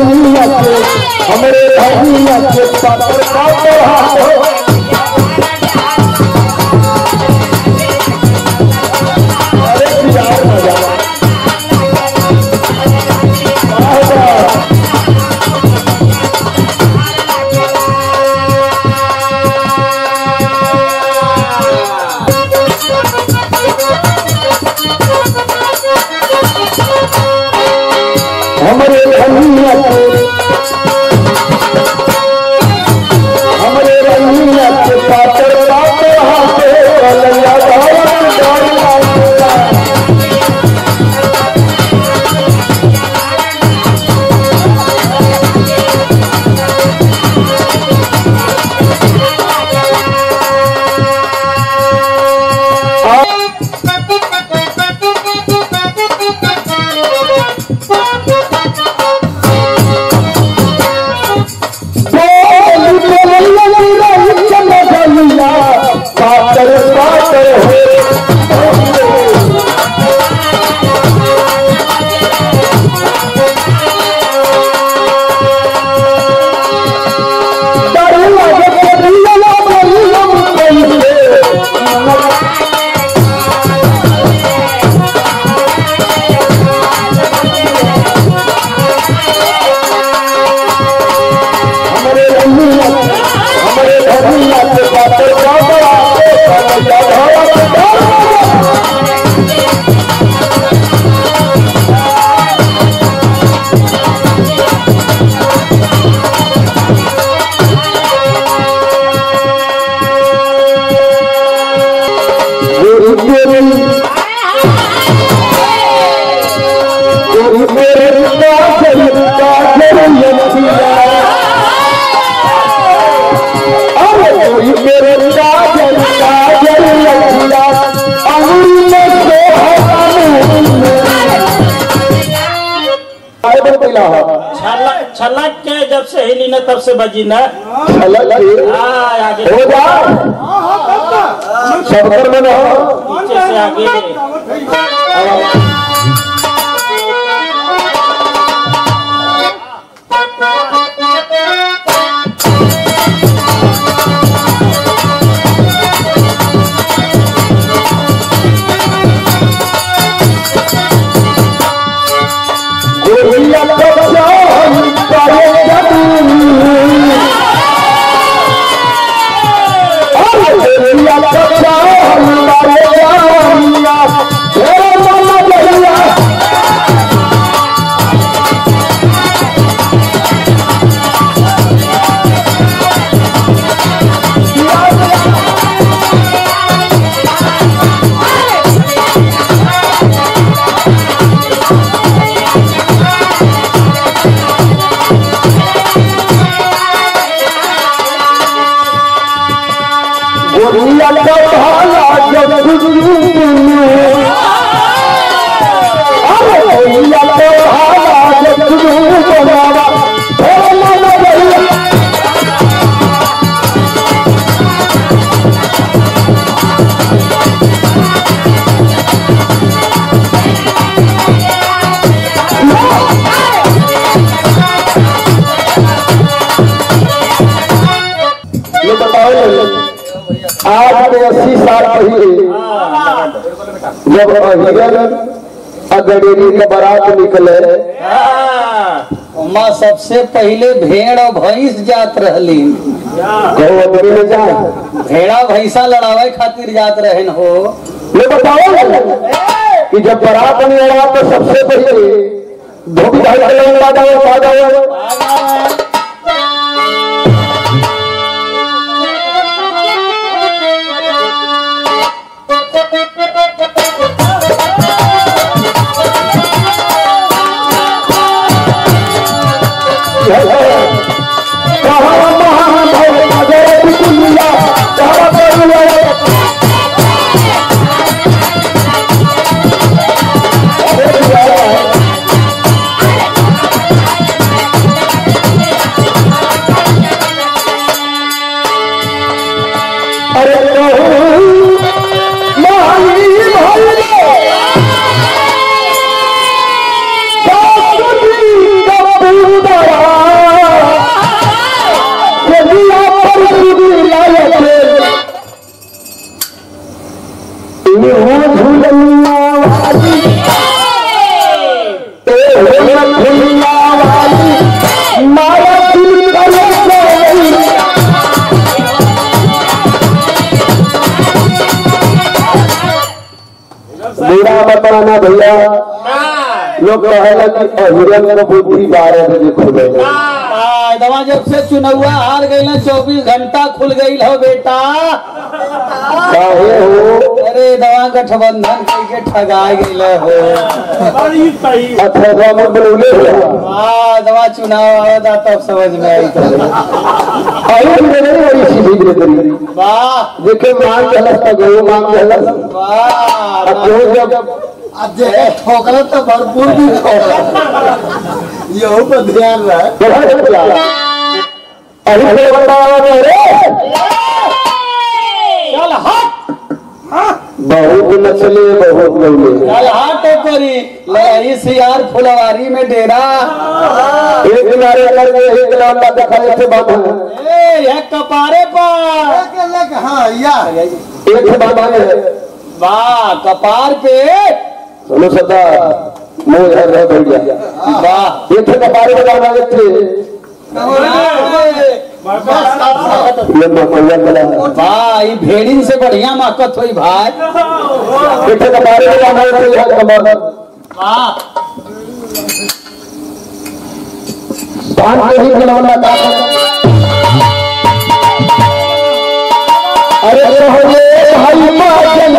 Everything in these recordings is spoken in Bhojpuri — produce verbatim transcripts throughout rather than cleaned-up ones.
रंगिया के हमरे रंगिया के पातर पातर हाथ हमरे रंगिया के हमरे रंगिया के पातर पातर हाथ कलैया गावत गावत छलक के जब से हिली न तब से बजी न हो जा सब कर में नीचे से आगे आज के अस्सी साल पहले जब अहिरन अगडेरी के बारात निकले माँ सबसे पहले भेड़ और भैंस जात रहली भेड़ा भैंसा लड़ावे खातिर जात रहन हो। ये बताओ कि जब बारात में लड़ा तो सबसे पहले धोबी भाई के लोग बाजाओ बाजाओ भैया लोग कहेला कि अहिरन को बुद्धि बारह बजे खुले दवा जब से चुनौआ हार गई ना चौबीस घंटा खुल गई हो बेटा। काहे हो? अरे दवा गठबंधन करके ठगा गई हो। अच्छा राम बोले हाँ दवा चुनाव आया तब समझ में आई। आई नहीं वही सीधी करी वाह देखे मांग गलत तो गयो मांग गलत वाह अब जो जब अब जे ठोकला तो भरपूर भी ठोकला यही पर ध्यान रहे। अभी से बताओ रे चल हट बहुत नचले बहुत गौले चल हट करी लई सियार फुलवारी में डेरा एक किनारे करके एक लौंडा दिखाई थे बाबू ए एक कपारे पर हाँ या एक बाबा है वाह कपार पे सुनो सदा मुंह इधर रह बैठ गया वाह एक कपारे में बाबा थे भाई भेड़िन से बढ़िया माकत हुई भाई एक कपारे में बाबा थे कमर वाह पान के ही खिलौना का अरे सोहरे भाई पागल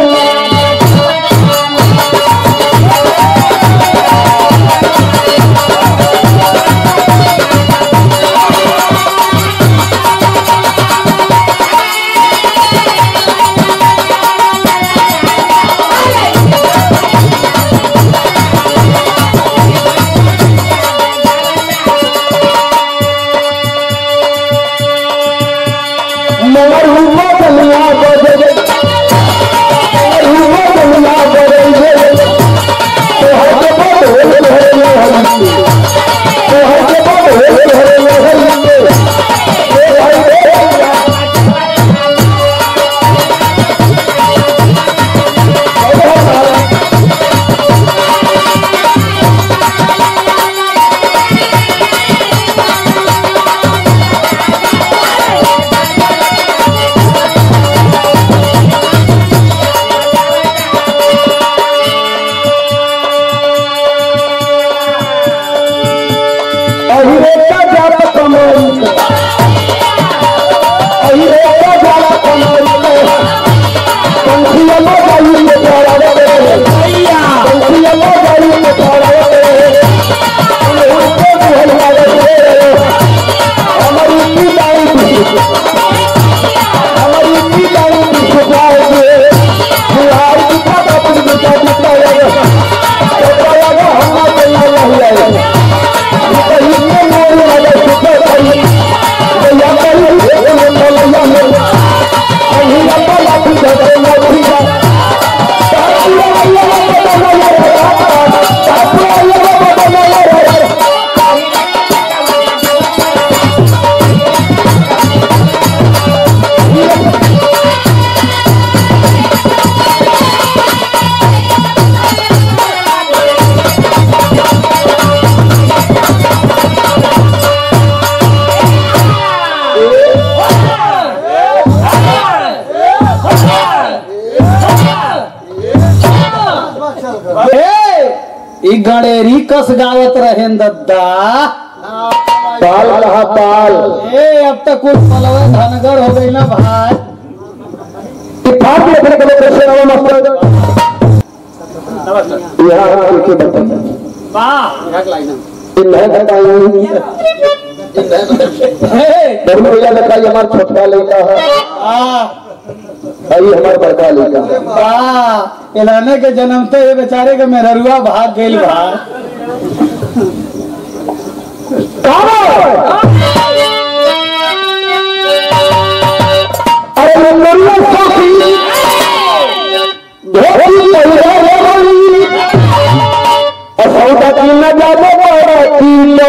गणेरी कस गावत रहे दद्दा पाल कहा पाल ए अब तक कुछ पलवे धनगर हो गई ना भाई फाड़ लेने के लिए कैसे रहो मस्त यहाँ के बता वाह एक लाइन इन है बताइए धर्म भैया लड़का ये हमारा छोटा लड़का है ये हमारा बड़का लड़का वाह इलाने के जन्मते ये बेचारे के मेहरुआ भाग गई भाई अरे मेरी सोची धोती सौदा की न जाने वाला किलो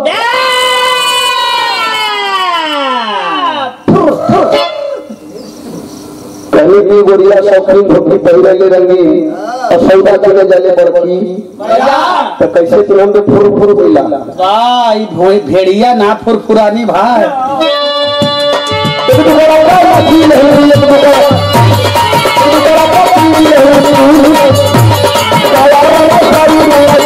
कहीं भी गोरिया शौकीन धोती पहले रंगी और सौदा की न जाने बड़की तो कैसे तुम हम फुर फुर मिला वाह भेड़िया ना फुरफुरानी भाई एक बड़ा नहीं एक बड़ा एक बड़ा नहीं सारी